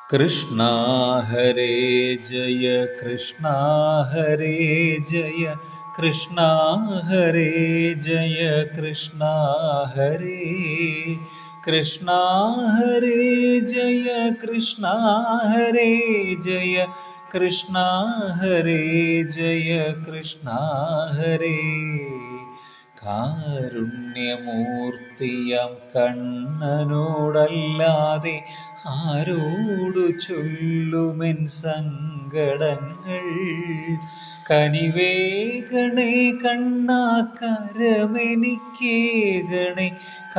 कृष्णा हरे जय कृष्णा हरे जय कृष्णा हरे जय कृष्णा हरे कृष्णा हरे जय कृष्णा हरे जय कृष्णा हरे जय कृष्णा हरे കാരുണ്യമൂർത്തിയാം കണ്ണനോടല്ലാതെ ആരോടു ചൊല്ലുമെൻ സങ്കടങ്ങൾ. കനിവേകണേ കണ്ണാ കരമെനിക്കേകണേ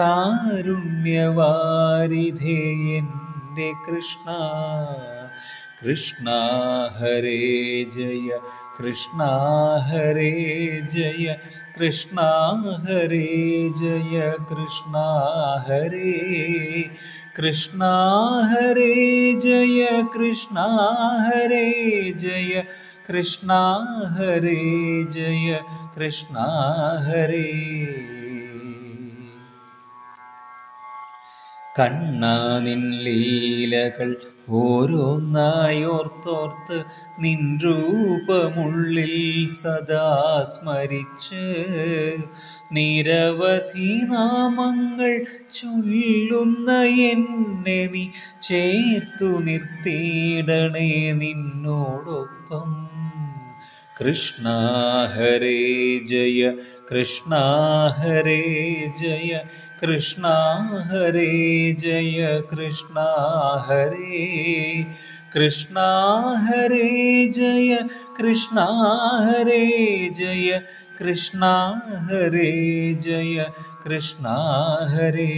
കാരുണ്യവാരിധേ എൻ്റെ കൃഷ്ണ. कृष्णा हरे जय कृष्णा हरे जय कृष्णा हरे जय कृष्णा हरे कृष्णा हरे जय कृष्णा हरे जय कृष्णा हरे जय कृष्णा हरे. കണ്ണാ നിൻ ലീലകൾ ഓരോന്നായോർത്തോർത്ത് നിൻ രൂപമുള്ളിൽ സദാ സ്മരിച്ച് നിരവധി നാമങ്ങൾ ചൊല്ലുന്ന എന്നെ നീ ചേർത്തു നിർത്തിയിടണേ നിന്നോടൊപ്പം. कृष्णा हरे जय कृष्णा हरे जय कृष्णा हरे जय कृष्णा हरे कृष्णा हरे जय कृष्णा हरे जय कृष्णा हरे जय कृष्णा हरे.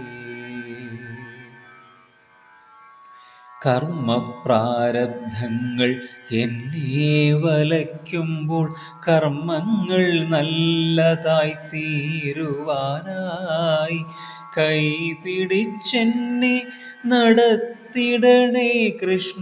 കർമ്മപ്രാരബ്ധങ്ങൾ എന്നെ വലയ്ക്കുമ്പോൾ കർമ്മങ്ങൾ നല്ലതായി തീരുവാനായി കൈപിടിച്ചെന്നെ നടത്തിടണേ കൃഷ്ണ.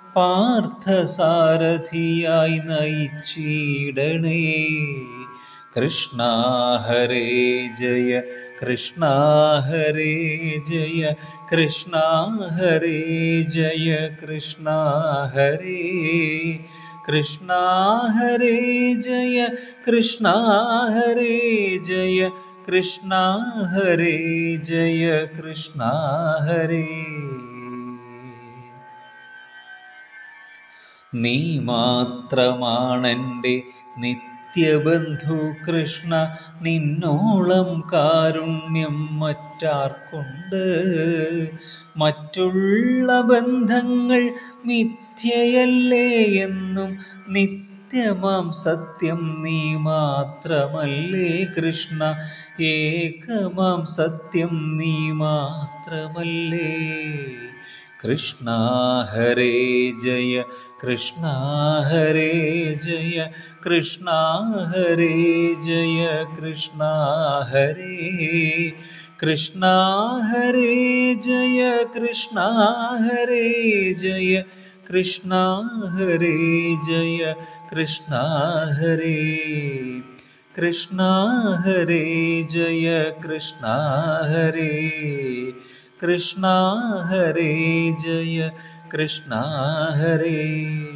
പാർത്ഥസാരഥിയായി നയിച്ചിടണേ. कृष्णा हरे जय कृष्णा हरे जय कृष्णा हरे जय कृष्णा हरे कृष्णा हरे जय कृष्णा हरे जय कृष्णा हरे जय कृष्णा हरे. നീ മാത്രമാണെൻ്റെ നിത്യബന്ധു കൃഷ്ണ. നിന്നോളം കാരുണ്യം മറ്റാർക്കുണ്ട്? മറ്റുള്ള ബന്ധങ്ങൾ മിഥ്യയല്ലേ എന്നും നിത്യമാം സത്യം നീ മാത്രമല്ലേ കൃഷ്ണ. ഏകമാം സത്യം നീ മാത്രമല്ലേ. कृष्णा हरे जय कृष्णा हरे जय कृष्णा हरे जय कृष्णा हरे कृष्णा हरे जय कृष्णा हरे जय कृष्णा हरे जय कृष्णा हरे कृष्णा हरे जय कृष्णा हरे कृष्णा हरे जय कृष्णा हरे.